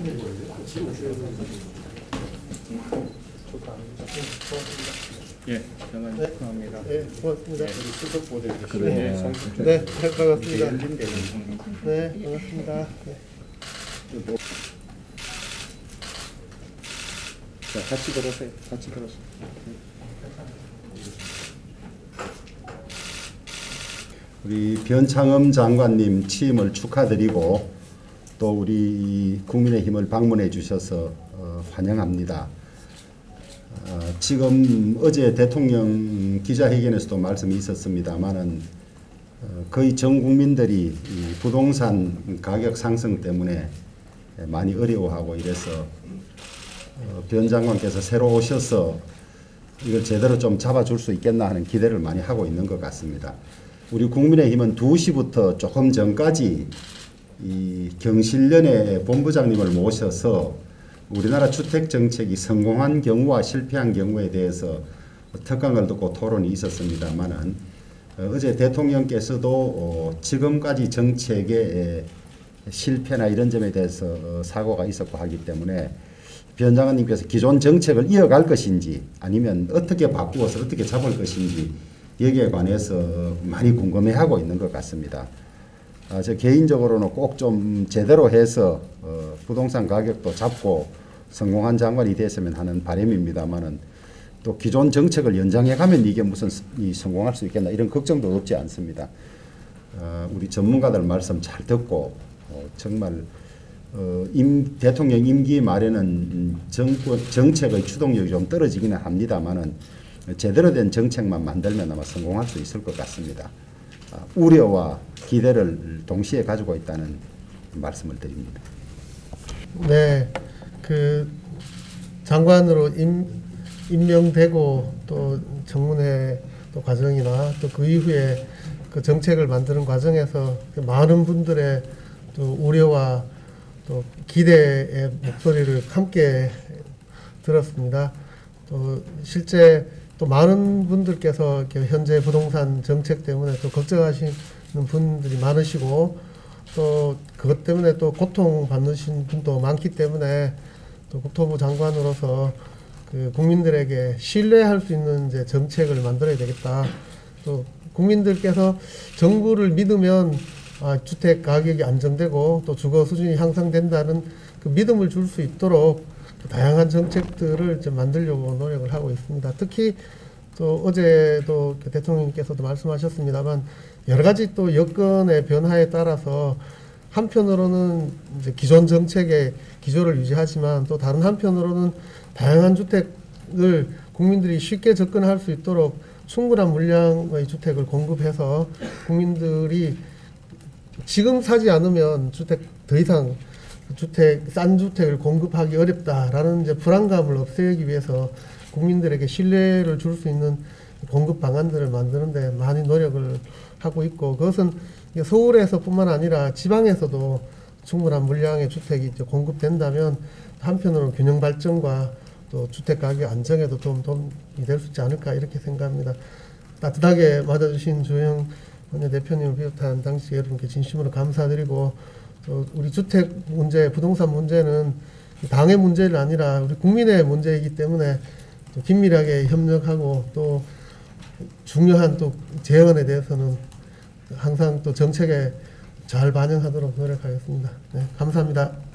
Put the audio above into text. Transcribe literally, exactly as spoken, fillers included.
예, 장관님 네. 축하합니다. 네, 고맙습니다. 네, 우리 수석 모델 네. 네, 네, 반갑습니다. 열린 데는 네, 반갑습니다. 네. 자, 같이 걸으세요. 같이 걸으세요. 우리 변창흠 장관님 취임을 축하드리고 또 우리 국민의힘을 방문해 주셔서 어, 환영합니다. 어, 지금 어제 대통령 기자회견에서도 말씀이 있었습니다마는 어, 거의 전 국민들이 이 부동산 가격 상승 때문에 많이 어려워하고 이래서 어, 변 장관께서 새로 오셔서 이걸 제대로 좀 잡아줄 수 있겠나 하는 기대를 많이 하고 있는 것 같습니다. 우리 국민의힘은 두 시부터 조금 전까지 이 경실련의 본부장님을 모셔서 우리나라 주택정책이 성공한 경우와 실패한 경우에 대해서 특강을 듣고 토론이 있었습니다만은 어제 대통령께서도 지금까지 정책의 실패나 이런 점에 대해서 사고가 있었고 하기 때문에 변 장관님께서 기존 정책을 이어갈 것인지 아니면 어떻게 바꾸어서 어떻게 잡을 것인지 여기에 관해서 많이 궁금해하고 있는 것 같습니다. 아, 저 개인적으로는 꼭 좀 제대로 해서 어, 부동산 가격도 잡고 성공한 장관이 됐으면 하는 바람입니다만은 또 기존 정책을 연장해 가면 이게 무슨 이 성공할 수 있겠나 이런 걱정도 없지 않습니다. 어, 우리 전문가들 말씀 잘 듣고 어, 정말 어, 임, 대통령 임기 말에는 정권, 정책의 추동력이 좀 떨어지기는 합니다만은 제대로 된 정책만 만들면 아마 성공할 수 있을 것 같습니다. 아, 우려와 기대를 동시에 가지고 있다는 말씀을 드립니다. 네, 그 장관으로 임, 임명되고 또 청문회 또 과정이나 또 그 이후에 그 정책을 만드는 과정에서 많은 분들의 또 우려와 또 기대의 목소리를 함께 들었습니다. 또 실제 또 많은 분들께서 현재 부동산 정책 때문에 또 걱정하시는 분들이 많으시고 또 그것 때문에 또 고통받으신 분도 많기 때문에 또 국토부 장관으로서 그 국민들에게 신뢰할 수 있는 이제 정책을 만들어야 되겠다. 또 국민들께서 정부를 믿으면 아, 주택 가격이 안정되고 또 주거 수준이 향상된다는 그 믿음을 줄 수 있도록 다양한 정책들을 좀 만들려고 노력을 하고 있습니다. 특히 또 어제도 대통령님께서도 말씀하셨습니다만 여러 가지 또 여건의 변화에 따라서 한편으로는 이제 기존 정책의 기조를 유지하지만 또 다른 한편으로는 다양한 주택을 국민들이 쉽게 접근할 수 있도록 충분한 물량의 주택을 공급해서 국민들이 지금 사지 않으면 주택 더 이상 주택 싼 주택을 공급하기 어렵다라는 이제 불안감을 없애기 위해서 국민들에게 신뢰를 줄 수 있는 공급 방안들을 만드는데 많이 노력을 하고 있고 그것은 서울에서뿐만 아니라 지방에서도 충분한 물량의 주택이 이제 공급된다면 한편으로는 균형 발전과 또 주택 가격 안정에도 좀 도움이 될 수 있지 않을까 이렇게 생각합니다. 따뜻하게 맞아주신 주영 원내대표님을 비롯한 당시 여러분께 진심으로 감사드리고 또 우리 주택 문제, 부동산 문제는 당의 문제는 아니라 우리 국민의 문제이기 때문에 또 긴밀하게 협력하고 또 중요한 또 재원에 대해서는 항상 또 정책에 잘 반영하도록 노력하겠습니다. 네, 감사합니다.